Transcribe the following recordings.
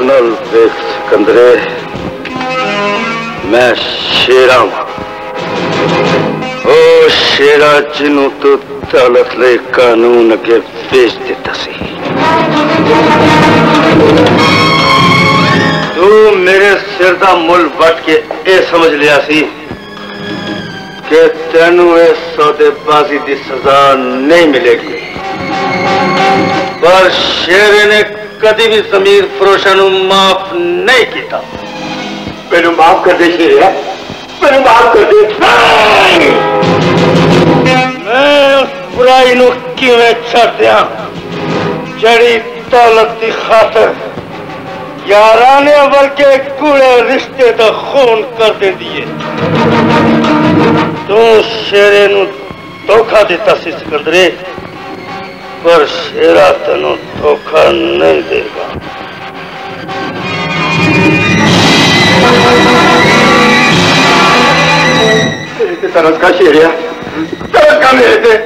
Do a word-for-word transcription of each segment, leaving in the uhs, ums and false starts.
Colonel bag सिकंदरे, मैं शेरा ओ शेरा जिन्हों तो दौलत ले कानून अगे बेच दिता सी। तू मेरे सिर दा मुल बट के ए समझ लिया सी कि तेनू इस सौदेबाजी की सजा नहीं मिलेगी, पर शेरे ने कभी भी जमीर फरोशा नू माफ नहीं किया। मैनू माफ कर दे शेरिया, मैनू माफ कर दे। मैं उस बुराई नू किवें छड़ दिया जड़ी दौलत की खातर याराने वर्गे कूड़े रिश्ते का खून कर दे दिए। तू शेरे नू धोखा दिता सी सिकंदरे, पर शेरा तेनू धोखा नहीं देगा। तरस का शेरिया, तरस का मेरे से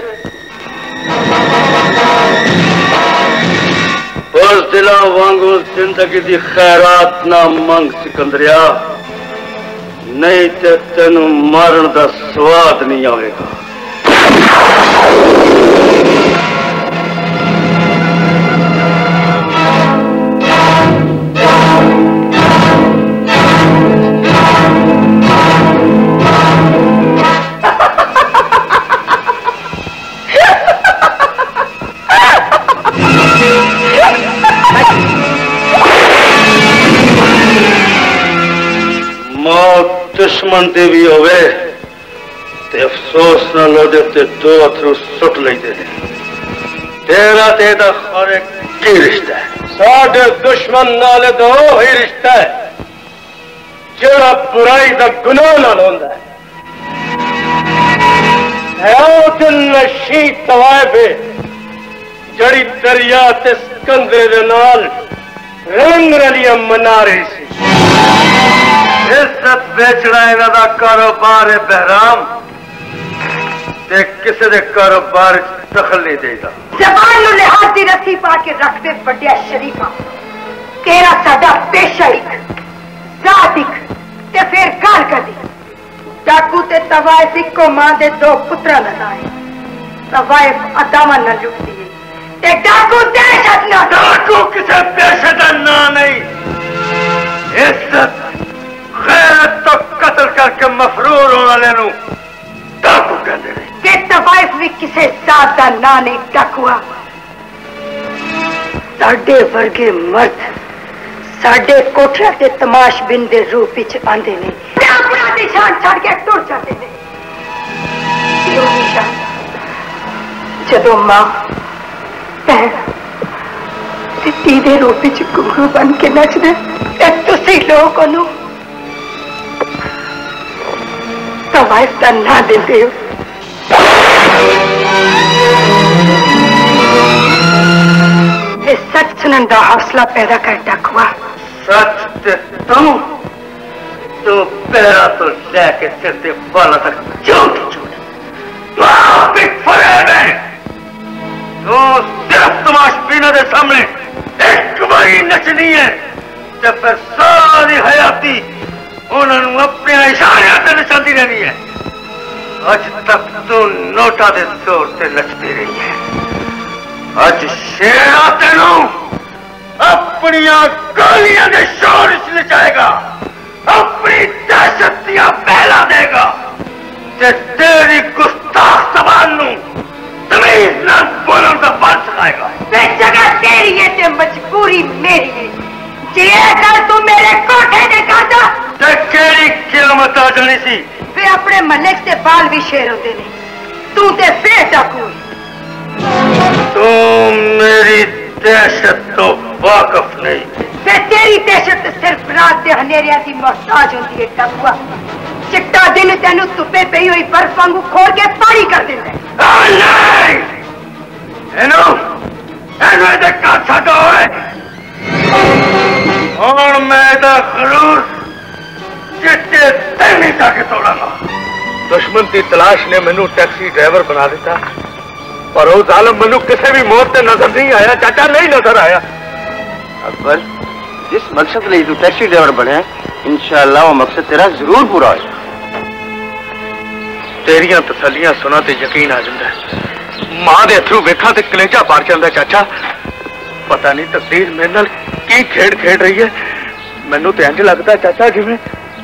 उस दिला वांगू जिंदगी की खैरात ना मंग सिकंदरिया, नहीं तो तेनू मारन का स्वाद नहीं आएगा। दुश्मन दे भी होवे ते अफसोस न लोदे ते दो अथरू सुट लेते हैं। तेरा तेरा खरे की रिश्ता है? साढ़े दुश्मन नाले तो ही रिश्ता है जेड़ा बुराई का गुनाह ना लोंदा है। दिल नशी तवायबे जड़ी दरिया ते सिकंदरे दे नाल रंग रलियां मना रही सी। इज्जत बेचना इन्हां दा कारोबार है बहराम, ते किसी दे कारोबार दखल नहीं देगा। जबान नूं लिहाज दी रस्सी पा के रख दे वड्डिया शरीफा, तेरा साडा पेशा इक जात इक ते फिर गल कदी। डाकू ते तवाइफ इको मां दे दो पुत्रा दा नां है। तवाइफ अदामा न लुटदी है ते डाकू दहशत ना। डाकू किसे पेशे दा नां नहीं, इज्जत गैरत तो कत्ल करके मफरूर होने वाले नू डाकू कहते हैं। ते तवाइफ भी किसे जात दा नां नहीं डाकुआ। साडे वर्गे मर्द साडे कोठियां ते तमाशबिन दे रूप विच आंदे ने ते अपना निशान छड़ के टुर जाते ने। क्यों निशान? जदों मां भैन ते धी दे रूप विच घुंघरू बन के नचदे ते तुसीं लोग ओनू तवाइफ का ना देते हो। ये सच सुनने का हौसला पैदा कर डाकुआ। सच ते तू तू पैरा तो लेके सिर ते बाला तक झूठ झूठ तू सिर्फ तमाशबीनों के सामने एक बारी नचनी है ते फिर सारी हयाती उन्होंने अपने इशारे से नचाती रहनी है। अज तक तू नोटा दे जोर से नचती रही है, अज शेरा तेनू अपनी गालियां के शोर से नचाएगा, अपनी दहशत दिया पहला देगा ते तेरी गुस्ताख जबान नू तमीज ना बोलन का बल सिखाएगा। जगह तेरी है ते मजबूरी मेरी है। जे कर तू मेरे कोठे दे करदा ते केड़ी किलमत आ जानी सी। वे अपने मलिक से बाल भी शेर होते ने, तू ते फिर डाकू। तू मेरी दहशत तो वाकफ नहीं। वे तेरी दहशत सिर्फ रात के हनेरिया की मोहताज होती है डाकुआ। चिट्टा दिन तेनू धुप्पे पई हुई बर्फ वांगू खोल के पानी कर देंदा है। एनो एनो इहदे घर छड्डो ओए। और मैं दा खरूस चिट्टे तैनी जाके तोड़ांगा। दुश्मन की तलाश ने मैनू टैक्सी ड्राइवर बना दिता, पर वो जालिम मैनू किसी भी मौत से नजर नहीं आया। चाचा नहीं नजर आया। अकबर जिस मकसद लिए तू टैक्सी ड्राइवर बने इंशाअल्लाह वो मकसद तेरा जरूर पूरा हो। तेरियां तसल्लियां सुना ते यकीन आ जाता है। मां दे अथरू वेखा ते कलेजा पार जाता। चाचा पता नहीं तकदीर मेरे नाल की खेड खेड रही है। मैनू तो इंज लगता चाचा जिवें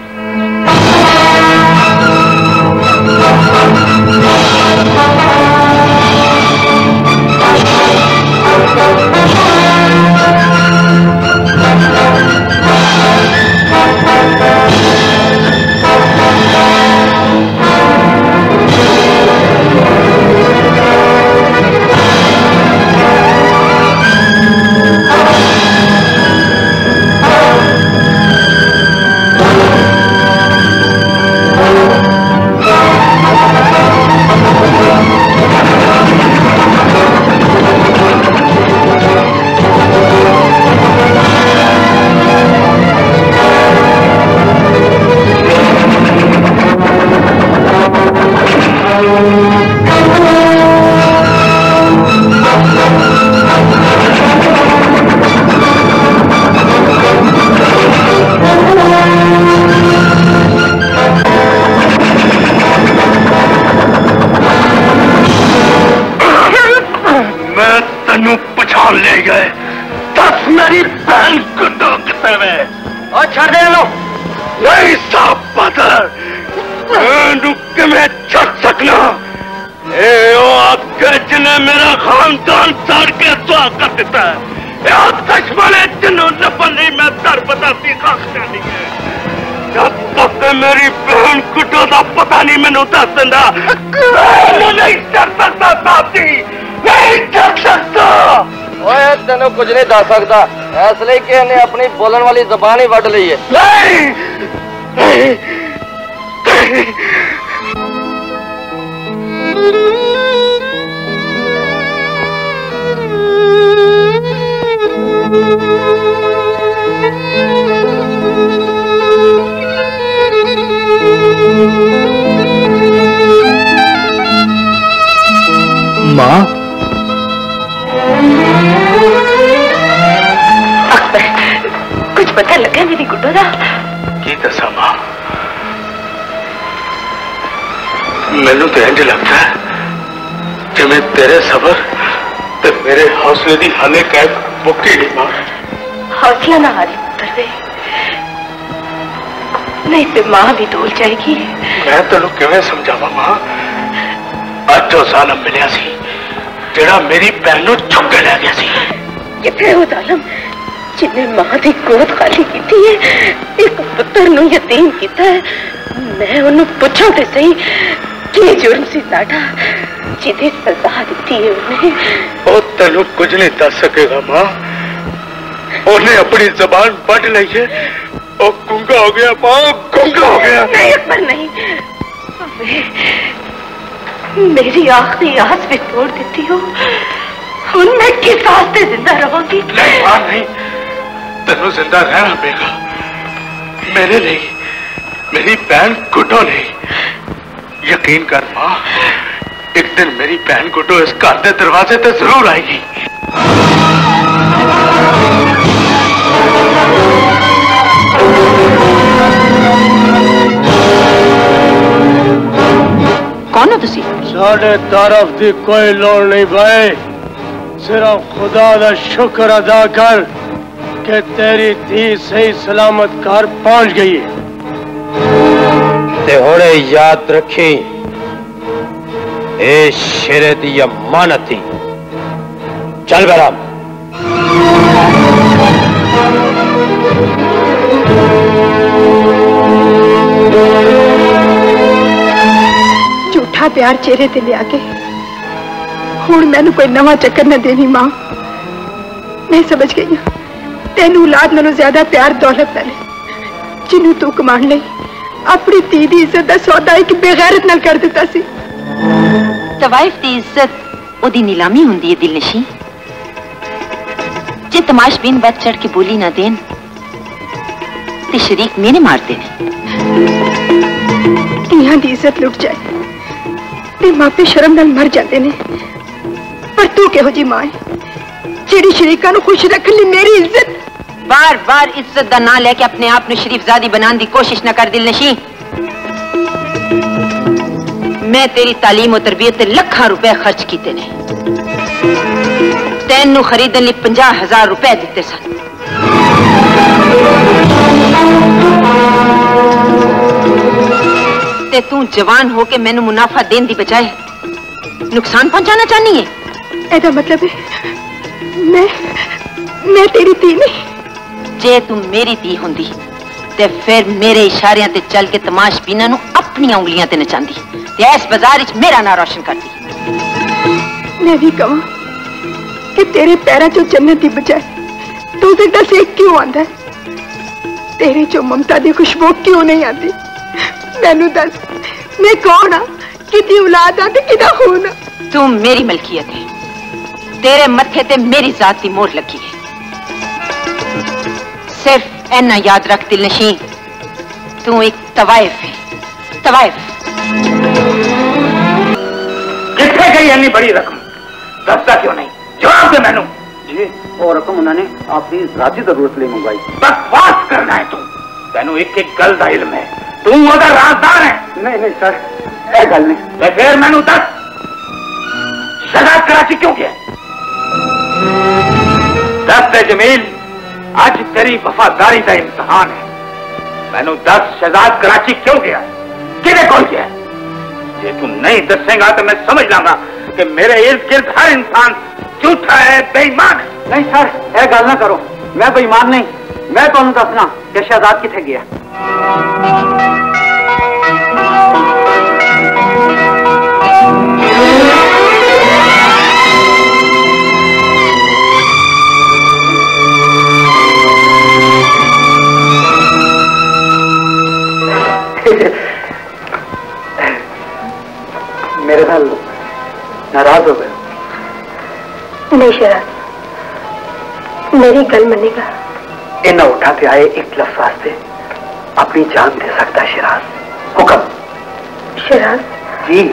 ले गए। दस मेरी बहन को तो कितने में और छड़ दे लो। नहीं साहब पतर रुक मैं छड़ सकना। ए ओ आगे जिन्हें मेरा खानदान साड़ के दुआ कर देता है। आतश वाले जिन्हों नफल नहीं मैं दर बताती खास नहीं है। जब तक मेरी बहन कुटो का पता नहीं मैंने दस दिंदा नहीं कर सकता साथी, नहीं कर सकता। ओए तेनों कुछ नहीं दस सकता इसलिए कि इन्हें अपनी बोलने वाली जबान ही वड ली है। नहीं, नहीं, नहीं। माँ कुछ पता लगा मेरी गुड्डो दा? की दसा मां, मैनू तो इंज लगता है जिवें तेरे सबर ते मेरे हौसले की हाले कैद मुक्की नहीं। मां हौसला ना हारी पुत्र वे, नहीं तो मां भी डोल जाएगी। मैं तेनू किवें समझावा मां? अज वो जालम मिलिया सी जेड़ा मेरी बहन नू चुक के ले गया सी। किथे वो जालम जिन्हें मां की गोद खाली की है, एक पुत्र नू यतीम किया है। मैं उन्हें पूछा तो सही कि जुर्म सी साडा जिदे सजा दी है उन्हें। वो तेनू कुछ नहीं दस सकेगा मां, उन्हें अपनी जबान पढ़ ली है। वो गूंगा हो गया मां, गूंगा हो गया। नहीं अकबर नहीं, मेरी आखिरी आस भी तोड़ देती हो। मैं किस आस्ते जिंदा रहूंगी? नहीं मां नहीं, तेनू जिंदा रहना पड़ेगा मेरे लिए, मेरी बहन गुड्डो नहीं। यकीन कर मां, एक दिन मेरी बहन गुड्डो इस घर के दरवाजे ते जरूर आएगी। कौन हो तुसी? साढ़े तरफ की कोई लोड़ नहीं भाई, सिर्फ खुदा का शुक्र अदा कर कि तेरी धी सही सलामत घर पहुंच गई है। ते होने याद रखी ए शेरे दी अमानत थी। चल बराम। झूठा प्यार चेहरे ते लिया के हुण मैनू कोई नवा चक्कर न देनी मां। मैं समझ गई हूं तेन औलाद नालों ज्यादा प्यार दौलत नाल जिन्हों तू कमान लई अपनी धी दी इज्जत का सौदा एक बेगैरत नाल कर दिता सी। तवाइफ की इज्जत ओदी नीलामी हुंदी है दिलनशी। जे तमाशबीन बढ़ चढ़ के बोली ना देन ते शरीक मेरे मारते ने। धीआं दी इज्जत लुट जाए ते मापे शर्म नाल मर जाते ने, पर तू किहो जी मां है जिहड़ी शरीकां नूं खुश रखण लई मेरी इज्जत बार बार इज्जत दा ना लेके अपने आप ने शरीफजादी बनाने की कोशिश न कर दिल नशी। मैं तेरी तालीम और तरबियत ते लखा रुपए खर्च किए ने, तेनू खरीदने लिए पंजाह हजार रुपए दिते सन। ते तू जवान होके मैनू मुनाफा देने की बजाय नुकसान पहुंचाना चाहनी है? ऐसा मतलब है मैं मैं तेरी धी नहीं? जे तू मेरी धी होंदी ते फिर मेरे इशारियां ते चल के तमाशबीना नू अपनी उंगलियां ते नचांदी ते इस बाजार विच मेरा नाम रोशन करदी। मैं भी कहूं कि तेरे पैरों चो जन्नत की बजाय तुझे दा सेक क्यों आंदा है? तेरे चो ममता की खुशबू क्यों नहीं आती? मैनू दस, मैं कौन हाँ? किती औलाद आ ते किदा खून आ? तू मेरी मलकियत है, तेरे मत्थे ते मेरी जात की मोहर लगी है। सिर्फ ऐना याद रख दिल नशी, तू एक तवाइफ है, तवाइफ। कितने गई इतनी बड़ी रकम? दसता क्यों नहीं? जवाब दे मैनू। जी वो रकम उन्होंने आपकी राजी जरूरत लिए मंगवाई। बकवास करना है तू, तेनू एक एक गल दा इल्म है, तू ओदा राजदार है। नहीं नहीं सर, यह गल नहीं। ते फिर मैनू दस, शहजाद कराची क्यों गया? दस दे जमील, आज तेरी वफादारी का इम्तिहान है। मैनू दस, शहजाद कराची क्यों गया? किने कोल गया? जे तू नहीं दसेगा तो मैं समझ लांगा कि मेरे इर्द गिर्द हर इंसान झूठा है, बेईमान है। नहीं सर, यह गल ना करो, मैं बेईमान नहीं। मैं तुहानू दसना कि शहजाद किथे गया। मेरे नाल नाराज हो गए? नहीं शराज, मेरी गल मनेगा। इन्हें उठा के आए एक लफ्ज वास्ते अपनी जान दे सकता शराज। हुक्म। शराज जी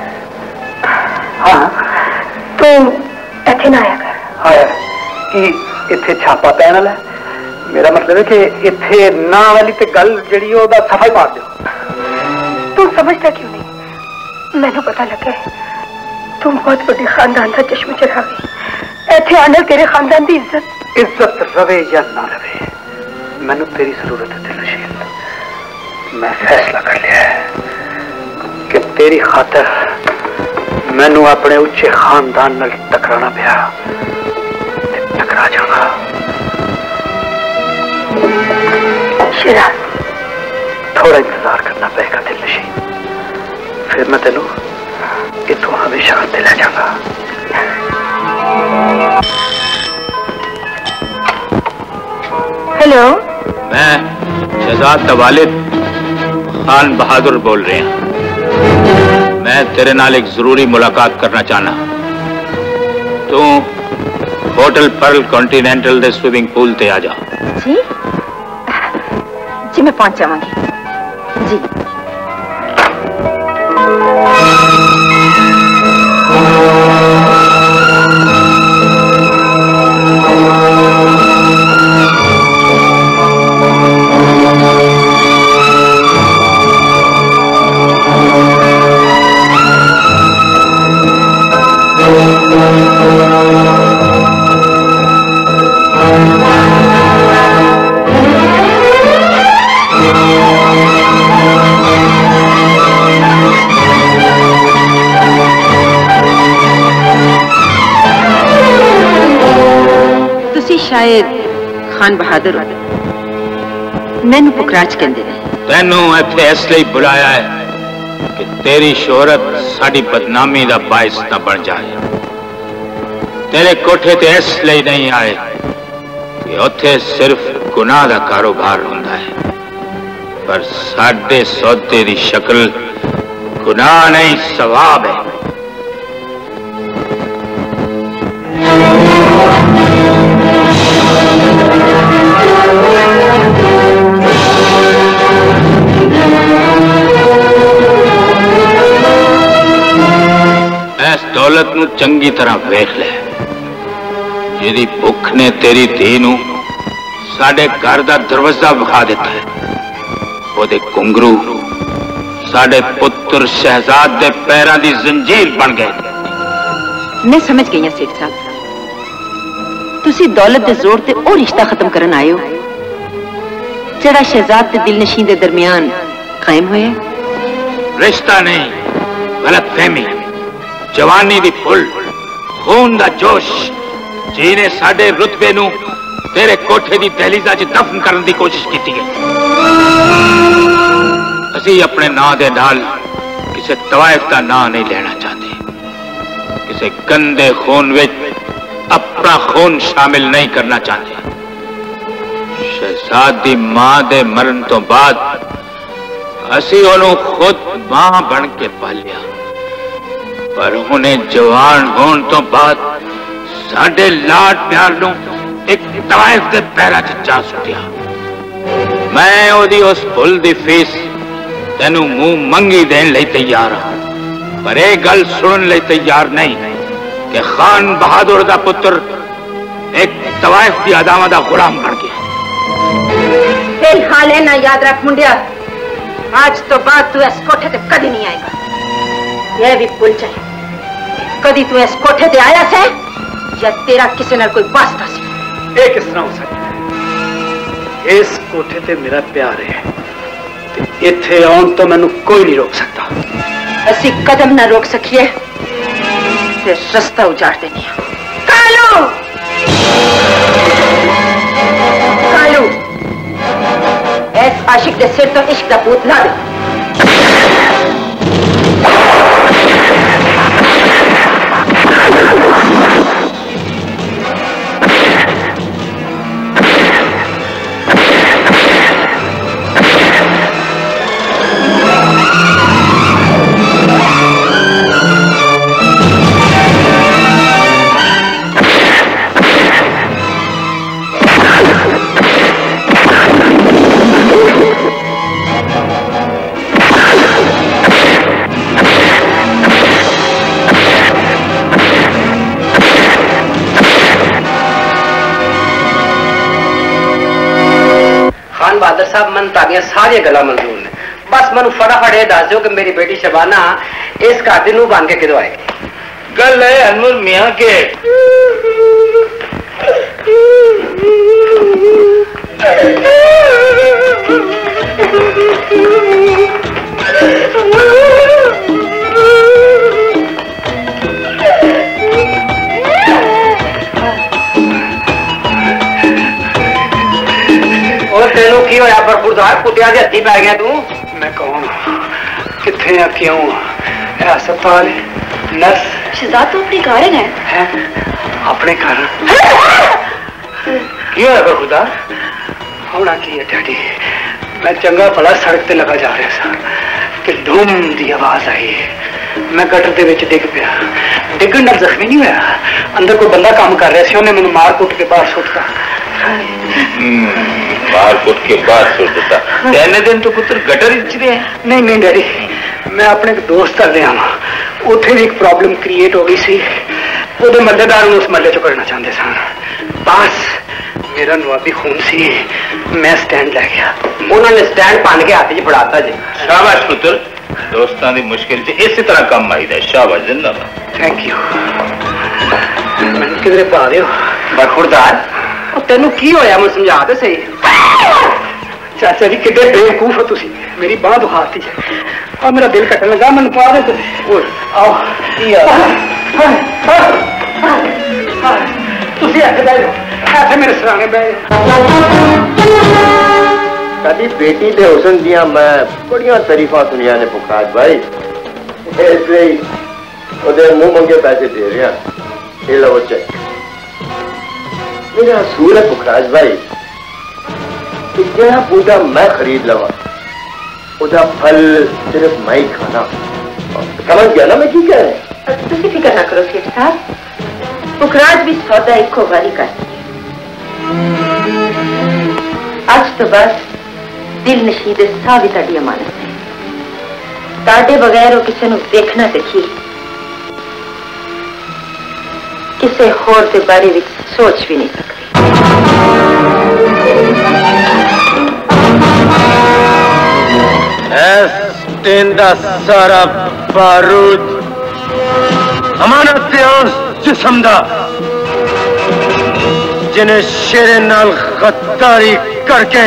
हाँ, तू इथे ना आया कर। आया कि इथे छापा पैन वाला है? मेरा मतलब है कि इथे ना वाली ते गल जिहड़ी ओहदा सफाई मार दो। तू समझता क्यों नहीं? मैनू पता लगा है तू बहुत बड़े खानदान का चश्म चढ़ा गई। इथे आना तेरे खानदान की इज्जत इज्जत रवे या ना रवे, मैनू तेरी जरूरत है दिलनशील। मैं फैसला कर लिया है कि तेरी खातर मैनू अपने उच्चे खानदान नाल टकराना पिया, टकरा जाऊंगा। शराज थोड़ा इंतजार करना पड़ेगा दिलनशील, फिर मैं तेनू इतों हमेशा आते ले जाऊंगा। हेलो, मैं शहजाद का वालिद खान बहादुर बोल रहे हैं। मैं तेरे नाल एक जरूरी मुलाकात करना चाहना। तू होटल पर्ल कॉन्टिनेंटल दे स्विमिंग पूल ते आ जा। जी जी मैं पहुंच जाऊंगी जी। शायद खान बहादुर मैनू पुखराज कहते हैं। तेनू इत्थे इसलिए बुलाया है कि तेरी शोहरत साड़ी बदनामी का बायस न बन जाए। तेरे कोठे ते इसलिए नहीं आए कि उत्थे सिर्फ गुनाह का कारोबार होता है, पर साडे सौदे की शक्ल गुनाह नहीं सवाब है। दौलत नू चंगी तरह वेख ले, जिहदी भुख ने तेरी धी नू साडे घर दा दरवाजा विखा दिता है। ओदे घुंघरू साडे पुत्र शहजाद दे पैरां दी जंजीर बन गए। मैं समझ गई हां सेठ साहब, तुसी दौलत दे जोर ते ओ रिश्ता खत्म करन आए हो जेड़ा शहजाद ते दिलनशीं दे दरमियान कायम होया। रिश्ता नहीं, गलत फहमी। जवानी दी फुल, खून दा जोश जिने साडे रुतबे नू तेरे कोठे दी दहलीजा च दफन करने की कोशिश की है। असी अपने नां दे नाल किसी तवायफ का नां नहीं लेना चाहते, किसी गंदे खून विच अपना खून शामिल नहीं करना चाहते। शहजाद दी मां दे मरण तो बाद असी उन्होंने खुद मां बन के पालिया, पर उन्हें जवान होने तो बाद साडे लाड प्यार नू एक तवायफ के पैरों च जा सुटिया। मैं ओदी उस भुल दी फीस तेनू मुंह मंगी देने लई तैयार हाँ, पर यह गल सुनने लई तैयार नहीं कि खान बहादुर दा पुत्र एक तवायफ की अदामा दा गुलाम बन गया। फिलहाल है ना याद रख मुंडिया, आज तो बाद तू इस कोठे ते कदी नहीं आएगा। यह भी भूल जाए कदी तू इस कोठे ते आया से या तेरा किसी नाल कोई वास्ता सी। ये किस तरह हो सकता? इस कोठे ते मेरा प्यार है, इत्थे आउण तो मैनू कोई नहीं रोक सकता। असी कदम ना रोक सकिए ते रास्ता उजाड़ देनी। कालू, कालू, इस आशिक दे सिर तो इश्क दा भूत ला दे। बहादुर साहब मन तादियां सारिया गल्लां मंजूर ने, बस मैं फटाफट यह दस दो कि मेरी बेटी शबाना इस घर दी नूंह बन के किदों आएगी। गल है अनवर मियां के तेनू की होया बरफुरदार कुत्तिया दे हत्थी पै गया तू? मैं कौन किथे आ क्यों अस्पताल नर्स शहजाद तो अपने घर है, है? अपने घर की होया बरफुरदार? होना की है डैडी, मैं चंगा भला सड़क ते लगा जा रहा था कि धूम दी आवाज आई, मैं गटर दे विच डिग पिया। डिगन नाल जख्मी नहीं होया, अंदर कोई बंदा काम कर रहा सी, उन्हें मैनू मार कुट के बाहर सुट्टा। मार कुट के बाद सुट दिता। पहले दिन तो पुत्र गटर इच रहे? नहीं नहीं डैडी, मैं अपने एक दोस्त कर रहा हाँ, उथे भी एक प्रॉब्लम क्रिएट हो गई सी, वो मल्लेदार उस मल्ले चो करना चाहते सन। बस मेरा नवाबी खून सी, मैं स्टैंड लै गया, उन्होंने स्टैंड पान के हाथ च फड़ाता जी। शाबाश पुत्र, दोस्तां दी मुश्किल च इस तरह कम आई दा। शाबाश, जिंदाबाद। Thank you. मैंने किधरे पा दियो बरखुरदार, तेनू की होया मैं समझा दे सही। चाचा जी किड्डे बेवकूफ हो तुसी, मेरी बांह दुखाती है और मेरा दिल कटन लगा, मैं पा दे आओ तुसी ऐसे बैठ जाओ, ऐसे मेरे सराने बैठ कभी बेटी के हुसन दिया मैं बड़िया तारीफा सुनिया ने पुखराज भाई, इसलिए उधर मुंह मंगे पैसे दे रहा। ये लो चेक, मेरा असूल है पुखराज भाई कि जरा बूटा मैं खरीद लवा, उदा फल सिर्फ मैं ही खाना। समझ गया ना मैं की कह रहे? तुम फिक्र ना करो सेठ साहब, पुखराज भी सौदा इको बारी करती है। आज तो बस दिल नशीदे सा भी ताड़ी अमानत है, ताड़े बगैर किसी को देखना देखी, किसी होर के बारे में सोच भी नहीं सकती। तेंदा सारा बारूद अमानत दे उस जिस्म दा जिन्हें शेरे नाल गद्दारी करके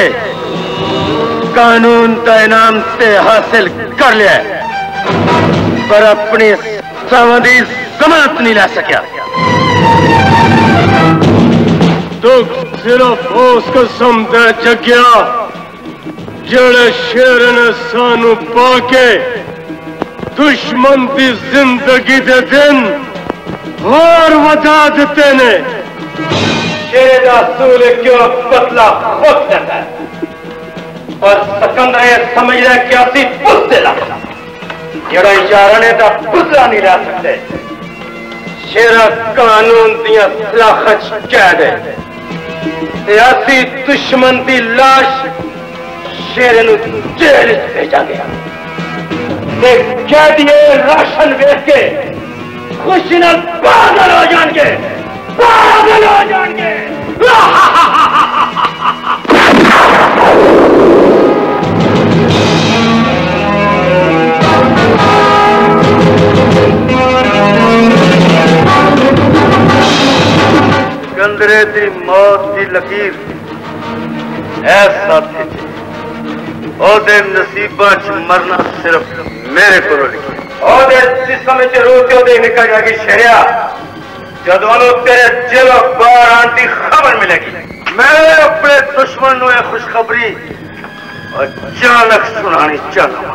कानून का इनाम ते हासिल कर लिया पर अपनी समझी जमानत नहीं ला सकिया। तो सिर्फ उस कसम दे जग्या जड़े शेर ने सानू पाके दुश्मन की जिंदगी दे दिन और वधा देते ने। शेर का सूल क्यों पतला हो जाता है और सिकंदर ये समझ रहा है क्या सी पुस्ते ला जड़ा यारने का पुतला नहीं ला सकते। शेरा कानून दिया सलाखत कैद है सियासी दुश्मन की लाश शेर नू जेल च भेजा गया ते कैदिए राशन वेच के खुशी नाल पागल हो जाएंगे पागल हो जाएंगे। सिकंदरे दी मौत की लकीर ऐसा थी ओदे नसीबा च मरना सिर्फ मेरे को लिखी ओदे जिस्म च रूह ते ओदे निकल जाएगी शरिया जदों तेरे जेलों बाहर आने की खबर मिलेगी। मैं अपने दुश्मन को यह खुशखबरी अचानक सुनानी चाहता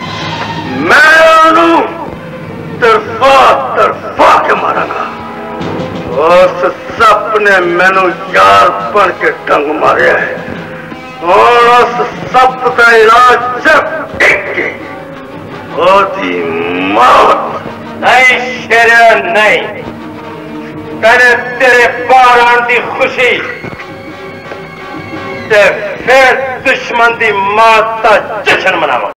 मैं तरफा तरफा के मारांगा। उस सप ने मैनू यार बन के डंग मारे है और उस सप का इलाज सिर्फ एक ओदी मौत। नहीं शेरिया नहीं तेरे तेरे बाहर आने की खुशी ते फिर दुश्मन की मौत का जश्न मनावा।